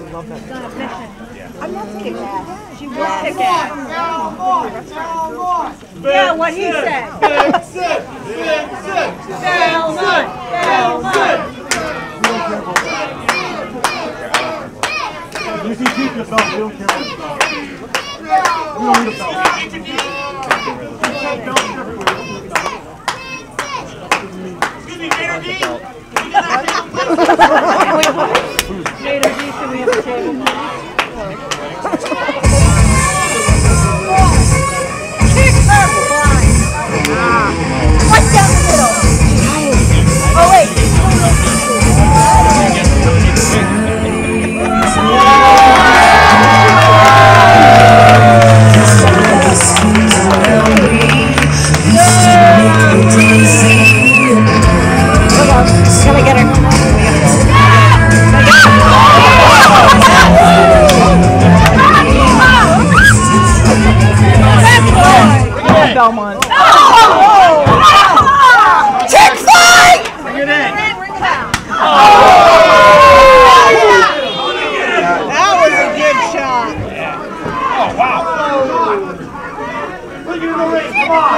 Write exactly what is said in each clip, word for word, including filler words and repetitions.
love that. I'm not taking that. She will pick it. Yeah, what he said. Six, six, six, six. Delmont, Delmont. You can keep your belt, we don't care what it's about. We don't need a belt. Excuse me, Mayor D. Later, D, so we have a table. Kick her blind. Right down the middle. Oh, wait. Can I get her? Belmont. Oh! Chick fight! Bring it in. That was a good shot. Oh, wow. Bring it in the ring. Come on.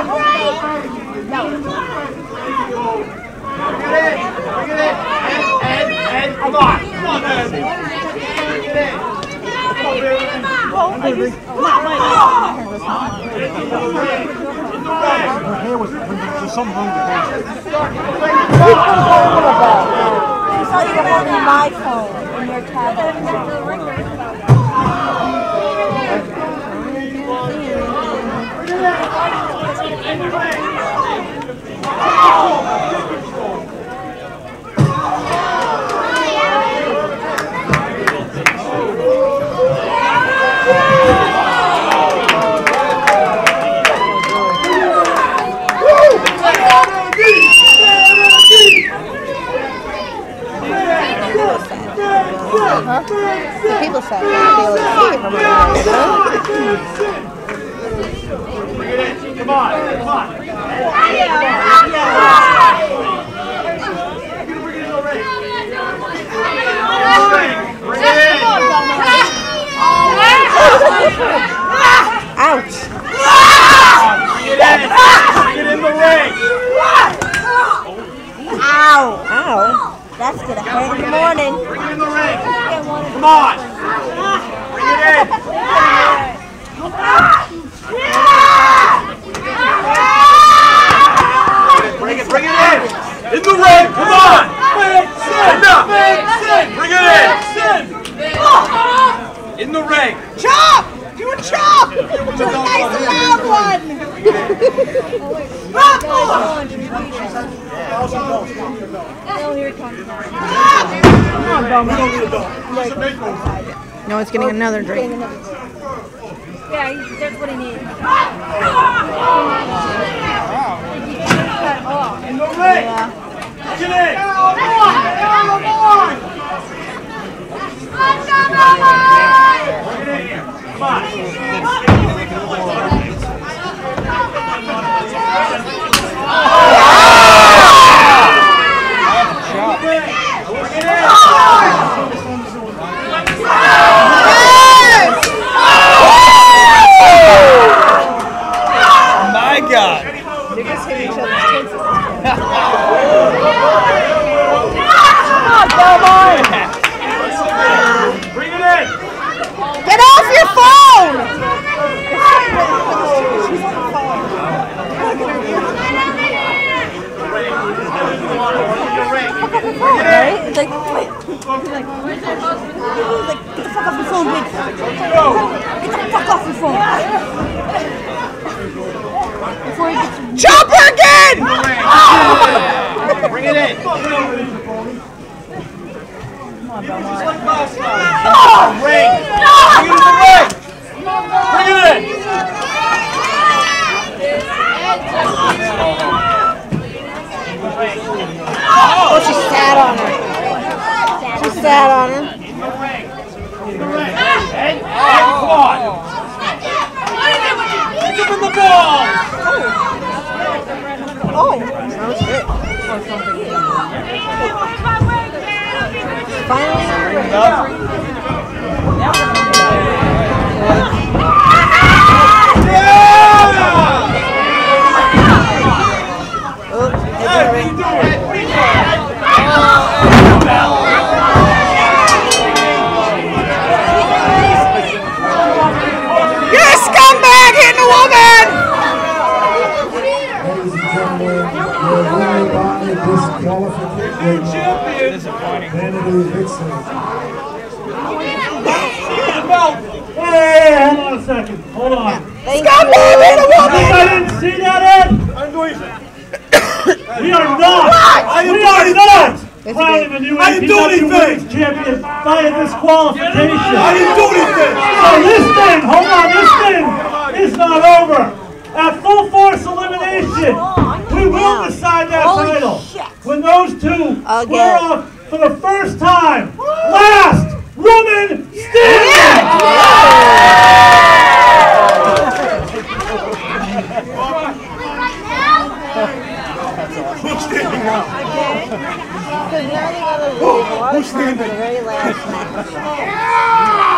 Bring it in. Bring it in. And, and, and, come on. Come on, man. Bring it in. Come on, baby. Her hair was, there's something wrong with her hair. I saw you were holding my phone in your tablet. Huh? The people said they feel it from Bring it in. Come on. Come on. Bring it in the ring. Bring it in. Ouch! Bring it in. Bring it in the ring. Ow! Ow! That's gonna hurt in the morning. Bring it in the ring. Come on. Bring it in. Bring it, bring it in. In the ring. Come on. Enough. Bring it in. In the ring. Chop! Do a chop! Do a nice loud one! No, it's getting another drink. Yeah, he, that's what he needs. In the ring. Bring it in. Bring it in here. Come on. My God! They're just hitting each other's tits. Bring it in. Get off your phone! Right? It's like, wait. He's like, where's that phone? He's like, get the fuck off your phone, bitch. Get the fuck off your phone. Before he gets Chopper again! Bring it in. Ring. Bring it in the ring. Bring it in. Oh, she sat on her. She sat on her. In the ring. In the ring. And, and come on. Give him the ball. Oh, that was it. Finally, Stop moving the woman! I didn't see that, Ed. I didn't do anything. We are not. I didn't We do are anything. not crowning the new I didn't do A P W anything. Women's Champion by disqualification. I didn't do anything. So this thing, hold on, this thing is not over. At full force elimination, we will decide that Holy title shit. when those two square Again. off for the first time. Last woman standing. Who's standing up? Because now they gotta leave. Who's standing? The very last match.